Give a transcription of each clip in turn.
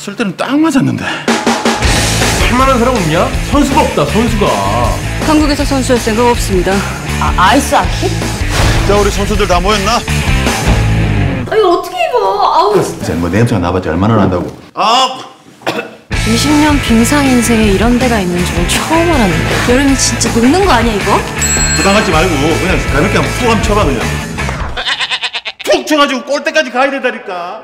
쓸 때는 딱 맞았는데. 할만한 사람 없냐? 선수가 없다, 선수가. 한국에서 선수할 생각 없습니다. 아이스 하키? 자, 우리 선수들 다 모였나? 이거 어떻게 입어? 아우. 뭐 냄새가 나봤자 얼마나 난다고. 20년 빙상 인생에 이런 데가 있는 줄은 처음 알았는데. 여름이 진짜 녹는 거 아니야 이거? 부담 갖지 말고 그냥 가볍게 한번 푹 한번 쳐봐 그냥. 푹 쳐가지고 골대까지 가야 된다니까.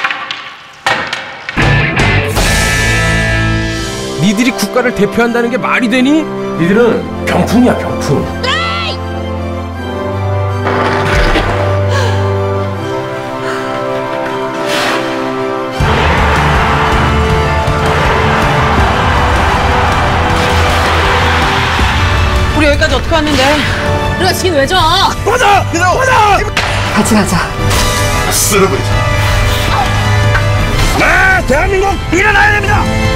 니들이 국가를 대표한다는 게 말이 되니? 니들은 병풍이야, 병풍. 우리 여기까지 어떻게 왔는데? 우리가 지금 왜 져? 가자! 가자! 같이 가자. 쓸어버리자. 대한민국 일어나야 됩니다!